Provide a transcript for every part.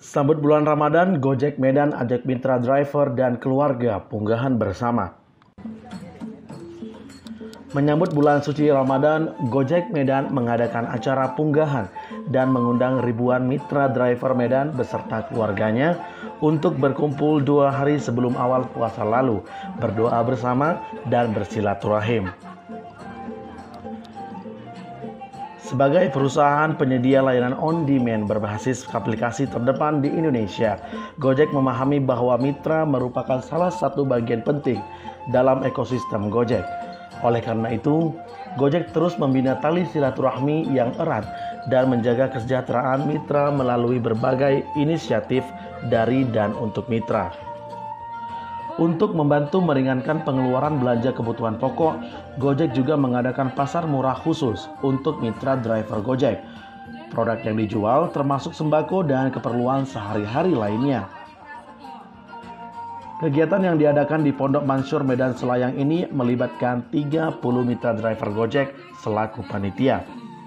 Sambut bulan Ramadan, Gojek Medan ajak mitra driver dan keluarga punggahan bersama. Menyambut bulan suci Ramadan, Gojek Medan mengadakan acara punggahan dan mengundang ribuan mitra driver Medan beserta keluarganya untuk berkumpul 2 hari sebelum awal puasa lalu, berdoa bersama dan bersilaturahim. Sebagai perusahaan penyedia layanan on-demand berbasis aplikasi terdepan di Indonesia, Gojek memahami bahwa mitra merupakan salah satu bagian penting dalam ekosistem Gojek. Oleh karena itu, Gojek terus membina tali silaturahmi yang erat dan menjaga kesejahteraan mitra melalui berbagai inisiatif dari dan untuk mitra. Untuk membantu meringankan pengeluaran belanja kebutuhan pokok, Gojek juga mengadakan pasar murah khusus untuk mitra driver Gojek. Produk yang dijual termasuk sembako dan keperluan sehari-hari lainnya. Kegiatan yang diadakan di Pondok Mansur Medan Selayang ini melibatkan 30 mitra driver Gojek selaku panitia.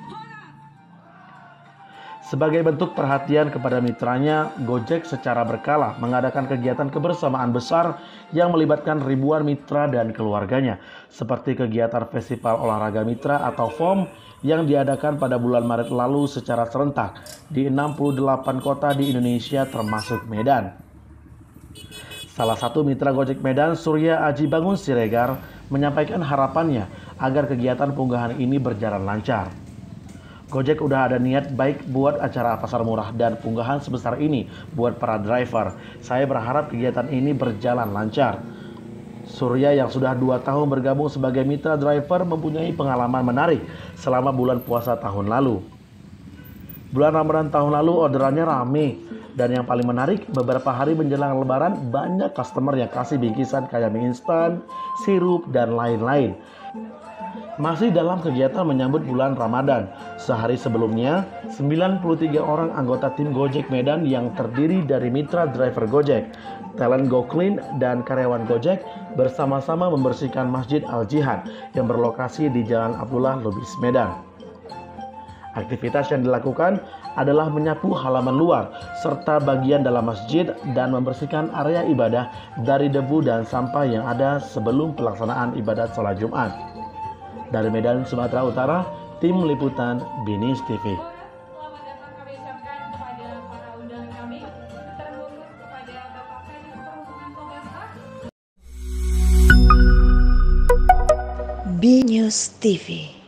Sebagai bentuk perhatian kepada mitranya, Gojek secara berkala mengadakan kegiatan kebersamaan besar yang melibatkan ribuan mitra dan keluarganya, seperti kegiatan Festival Olahraga Mitra atau FOM yang diadakan pada bulan Maret lalu secara serentak di 68 kota di Indonesia termasuk Medan. Salah satu mitra Gojek Medan, Surya Aji Bangun Siregar, menyampaikan harapannya agar kegiatan punggahan ini berjalan lancar. Gojek udah ada niat baik buat acara pasar murah dan punggahan sebesar ini buat para driver. Saya berharap kegiatan ini berjalan lancar. Surya yang sudah 2 tahun bergabung sebagai mitra driver mempunyai pengalaman menarik selama bulan puasa tahun lalu. Bulan Ramadan tahun lalu orderannya rame. Dan yang paling menarik, beberapa hari menjelang lebaran banyak customer yang kasih bingkisan kayak mie instan, sirup, dan lain-lain. Masih dalam kegiatan menyambut bulan Ramadan, sehari sebelumnya 93 orang anggota tim Gojek Medan yang terdiri dari mitra driver Gojek, talent GoClean, dan karyawan Gojek bersama-sama membersihkan Masjid Al-Jihad yang berlokasi di Jalan Abdullah Lubis Medan. Aktivitas yang dilakukan adalah menyapu halaman luar serta bagian dalam masjid dan membersihkan area ibadah dari debu dan sampah yang ada sebelum pelaksanaan ibadat sholat Jumat. Dari Medan, Sumatera Utara, Tim Liputan BNews TV. BNews TV.